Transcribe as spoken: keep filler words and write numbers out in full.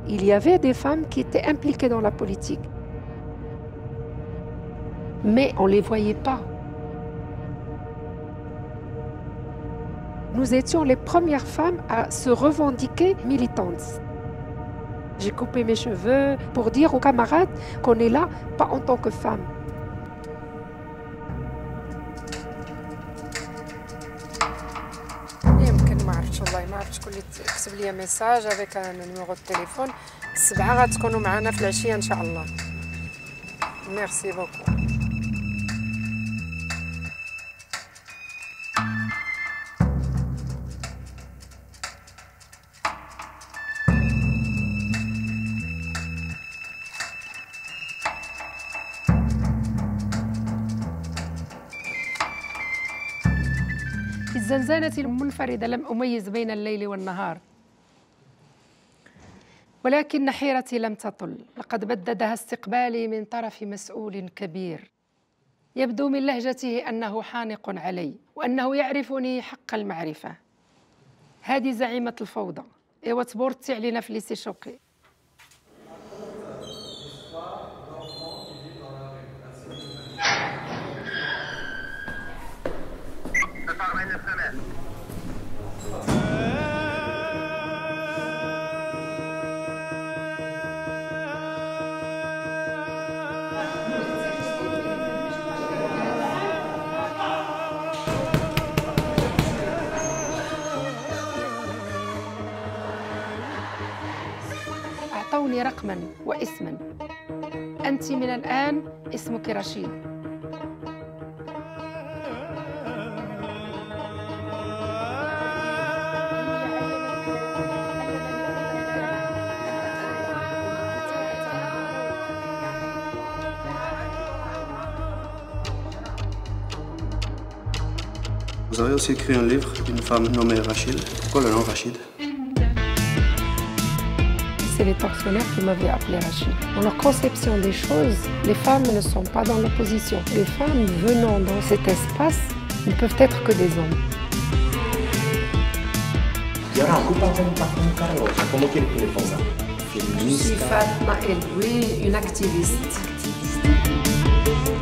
Il y avait des femmes qui étaient impliquées dans la politique. Mais on ne les voyait pas. Nous étions les premières femmes à se revendiquer militantes. J'ai coupé mes cheveux pour dire aux camarades qu'on est là, pas en tant que femme. يمكن ما عرفتش والله ما عرفتش شكون اللي كتب لي ميساج افيك ان نيميرو دو تليفون. السبعة غتكونوا معنا في العشية ان شاء الله. ميرسي بوكو. في الزنزانة المنفردة لم أميز بين الليل والنهار، ولكن حيرتي لم تطل. لقد بددها استقبالي من طرف مسؤول كبير يبدو من لهجته أنه حانق علي وأنه يعرفني حق المعرفة. هذه زعيمة الفوضى. إيوا تبورتي علينا في ليسي شوقي. أعطوني رقماً واسماً. أنت من الآن اسمك رشيد. Vous avez aussi écrit un livre d'une femme nommée Rachid. Pourquoi le nom Rachid? C'est les tortionnaires qui m'avaient appelé Rachid. Dans leur conception des choses, les femmes ne sont pas dans l'opposition. Les femmes venant dans cet espace ne peuvent être que des hommes. Je suis Fatma Elboui, une activiste.